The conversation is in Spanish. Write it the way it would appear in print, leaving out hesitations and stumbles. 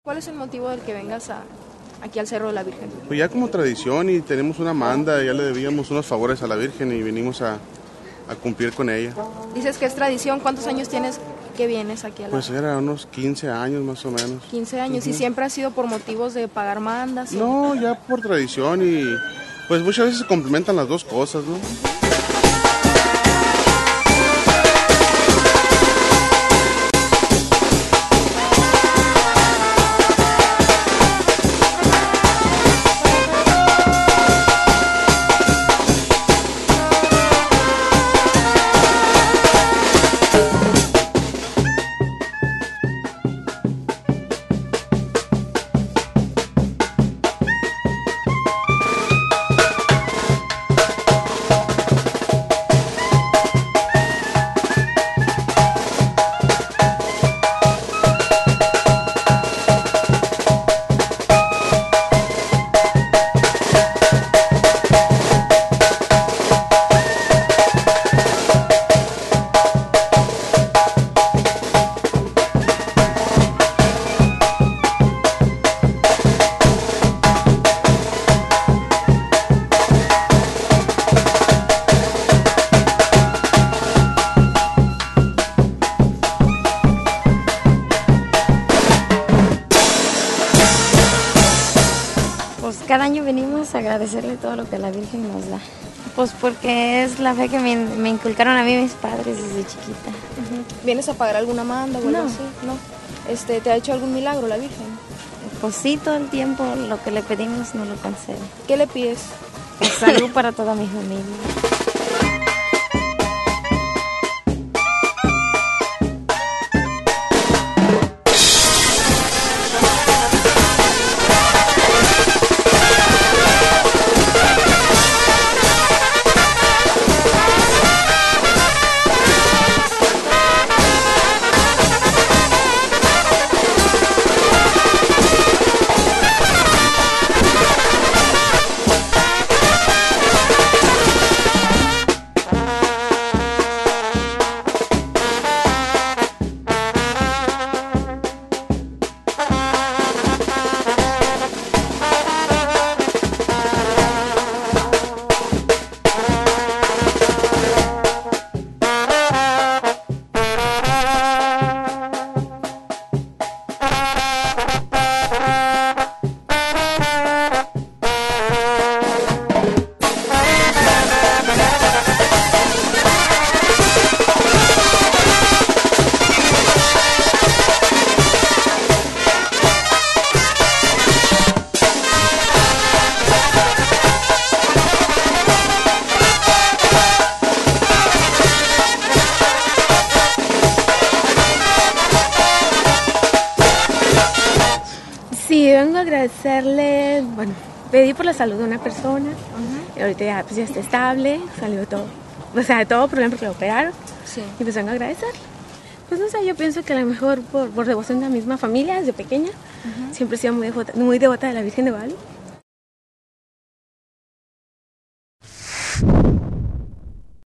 ¿Cuál es el motivo del que vengas aquí al Cerro de la Virgen? Pues ya como tradición y tenemos una manda, ya le debíamos unos favores a la Virgen y venimos a cumplir con ella. Dices que es tradición, ¿cuántos años tienes que vienes aquí a la... Pues era unos 15 años más o menos. 15 años, ¿y siempre ha sido por motivos de pagar mandas? No, ya por tradición y pues muchas veces se complementan las dos cosas, ¿no? Pues cada año venimos a agradecerle todo lo que la Virgen nos da. Pues porque es la fe que me inculcaron a mí mis padres desde chiquita. ¿Vienes a pagar alguna manda o algo No. así? No. ¿Te ha hecho algún milagro la Virgen? Pues sí, todo el tiempo lo que le pedimos nos lo concede. ¿Qué le pides? Pues salud para toda mi familia. Sí, vengo a agradecerle, bueno, pedí por la salud de una persona, y ahorita ya, pues ya está estable, salió todo, o sea, todo problema porque lo operaron, Sí. y pues vengo a agradecerle. Pues no sé, yo pienso que a lo mejor por devoción de la misma familia, desde pequeña, siempre he sido muy devota de la Virgen de Guadalupe.